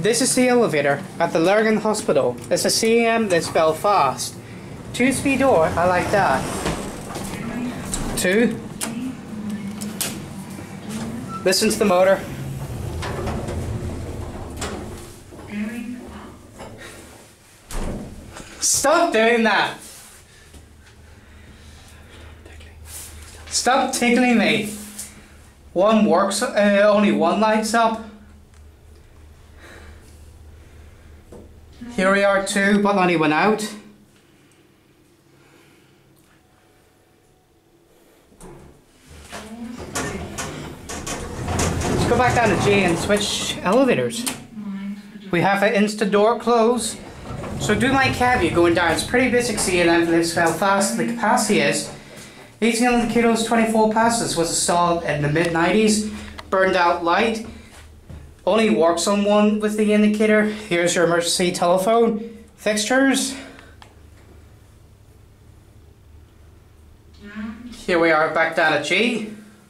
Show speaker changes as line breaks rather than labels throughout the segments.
This is the elevator at the Lurgan Hospital. It's a CM, that's Belfast. 2-speed door, I like that. 2. Listen to the motor. Stop doing that! Stop tickling me. One works, only one lights up. Here we are 2, but only went out. Let's go back down to G and switch elevators. We have an instant door close. So do my caveat going down. It's pretty basic CNM for this Belfast. The capacity is 1800 kilos, 24 passes. Was installed in the mid-90s. Burned out light. Only works on one with the indicator. Here's your emergency telephone. Fixtures. Here we are back down at G.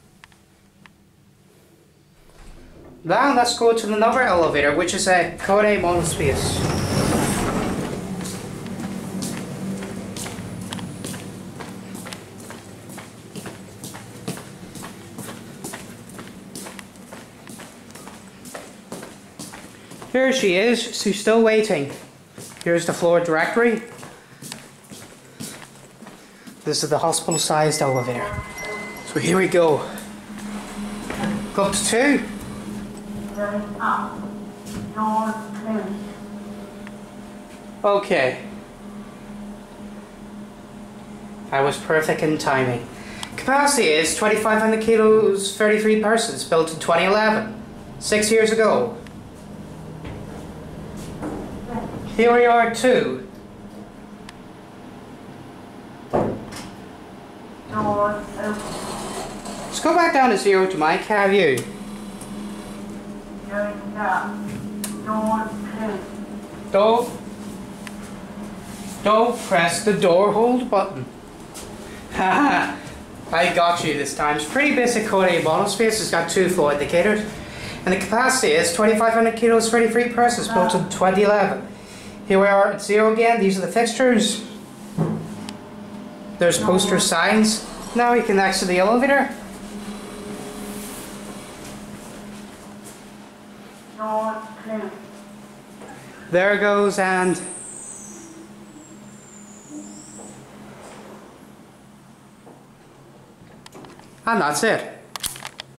Now let's go to another elevator, which is a Koday Monospace. Here she is, she's still waiting. Here's the floor directory. This is the hospital-sized elevator. So here we go. Go up to 2. Okay. I was perfect in timing. Capacity is 2,500 kilos, 33 persons, built in 2011. 6 years ago. Here we are 2. Let's go back down to 0 to my caveat. Don't press the door hold button. Haha, I got you this time. It's pretty basic Koday Monospace. It's got 2 flow indicators. And the capacity is 2,500 kilos, 33 persons, built in 2011. Here we are at 0 again. These are the fixtures. There's poster signs. Now we can exit the elevator. There it goes, and that's it.